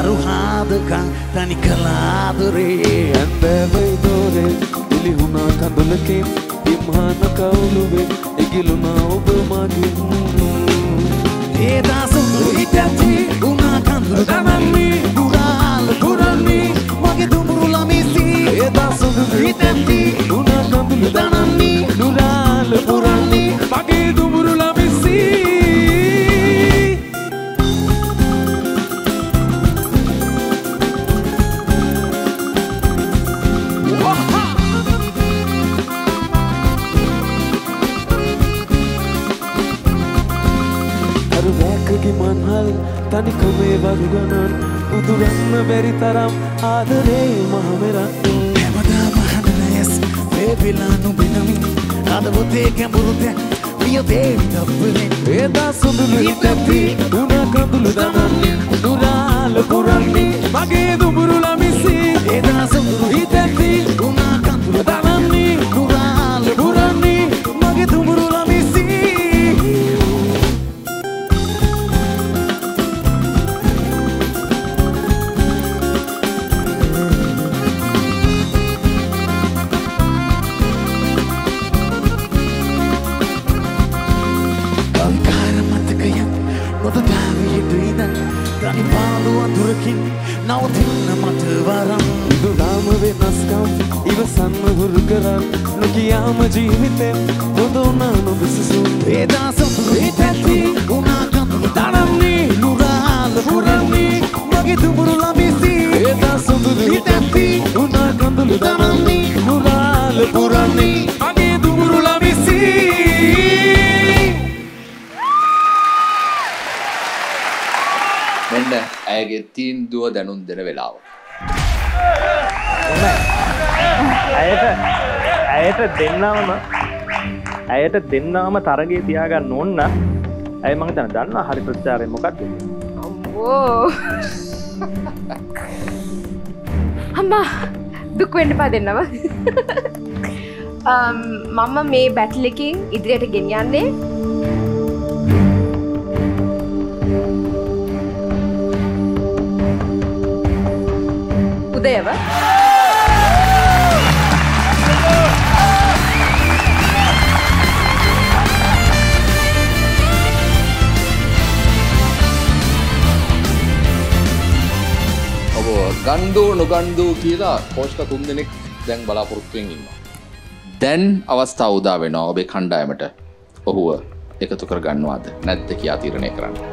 අරුහාදකං තනි කලාදුරේ ඇන්දෑවයි දෝරේ ඉලිහුණා කඳුලකින් ඉම්හාන කවුලුවෙන් ඉගිලුණා ඔබ මගින් ඒදා සුඳු හිටැති උනා කඳුළු දනන්නේ පුරාල පුරන්නේ මගේ දුඹුරු ළමිසි ඒදා සුඳු හිටැති උනා කඳුළු දනන්නේ නුරාල පුරන්නේ මගේ දුඹුරු ළමිසි මන්හල් තනිකමේ වරු ගණන් උදුරන්න බැරි තරම් ආදරේ මහමෙරන් හැමදාම හඬනයස් වේවිලා නුඹිනමින් හදවතේ ගැඹුරු තැන් වියදේ විදප්පලෙන් ඒදා සුඳුළු හිටැති උනා කඳුළු දනන්නේ නුරාල පුරන්නේ මගේ දුඹුරු ළමිසි ඒදා සුඳුළු හිටැති උනා කඳුළු දනන්නේ නුරාල පුරන්නේ මගේ දුඹුරු ළමිසි තනි පාළු අඳුරකින් නවතින්න මට වරම් දුලාම වෙනස්කම් ඉවසන්න හුරු කරන් නොකියාම ජීවිතෙන් හොඳ වුණා නොබ සිසුන් ඒදා සොඳුරු හිටැති උනා කඳුළු දනන්නේ නුරාල පුරන්නේ මගේ දුඹුරු ළමිසි ඒදා සොඳුරු හිටැති උනා කඳුළු දනන්නේ නුරාල පුරන්නේ මගේ දුඹුරු ළමිසි මෙන්න ඇයගේ තීන්දුව දැනුම් දෙන වෙලාව. ඇයට දෙන්නම තරගේ තියාගන්න ඕන නම් ඇය මං හිතන්නේ දන්නා හරි ප්‍රතිචාරය මොකක්ද? අම්මෝ. අම්මා දුක් වෙන්න එපා දෙන්නව. මම මේ බැටල් එකකින් ඉදිරියට ගෙනියන්නේ උදයව. ඔබ ගන්දෝ නොගන්දෝ කියලා කෝච්ලා 3 දෙනෙක් දැන් බලාපොරොත්තුෙන් ඉන්නවා. දැන් අවස්ථාව උදා වෙනවා ඔබේ කණ්ඩායමට ඔහුව එකතු කර ගන්නවාද නැද්ද කියලා තීරණය කරන්න.